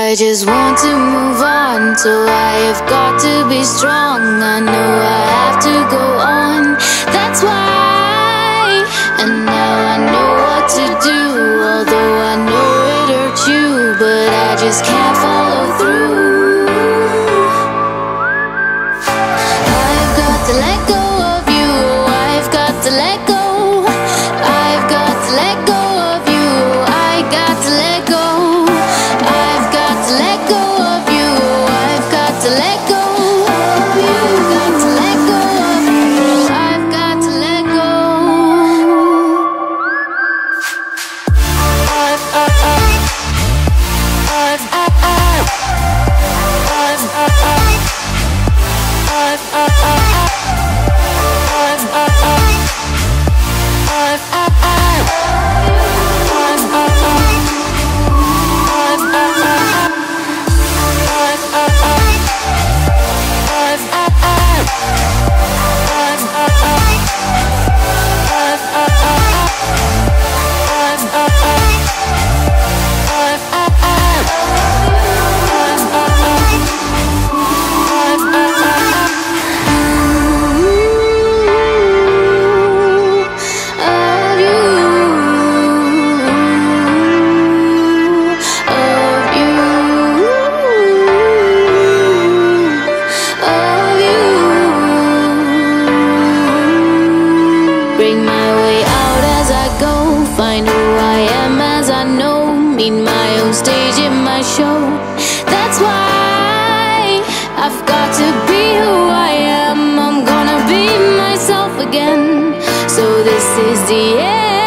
I just want to move on, so I have got to be strong. I know I have to go on, that's why. And now I know what to do, although I know it hurt you, but I just can't follow through. I've got to let go of you, I've got to let go. I've got to let go of you, I got to let go. I've got to let go of you, I've got to let go of you. I've got to let go of you, I've got to let go. Bring my way out as I go, find who I am as I know, meet my own stage in my show. That's why I've got to be who I am, I'm gonna be myself again. So this is the end.